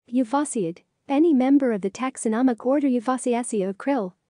Euphausiid. Any member of the taxonomic order Euphausiaceae of krill.